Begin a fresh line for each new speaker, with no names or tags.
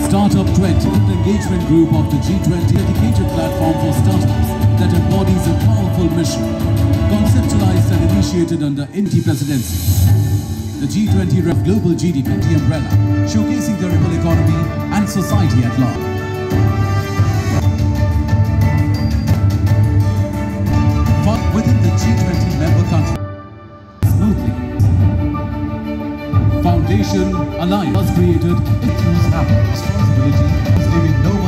Startup 20, the engagement group of the G20, dedicated platform for startups that embodies a powerful mission, conceptualized and initiated under NT presidency. The G20 Rep Global GDP umbrella, showcasing the ripple economy and society at large. But within the G20 member countries, smoothly. Foundation Alliance was created. It was our responsibility, giving no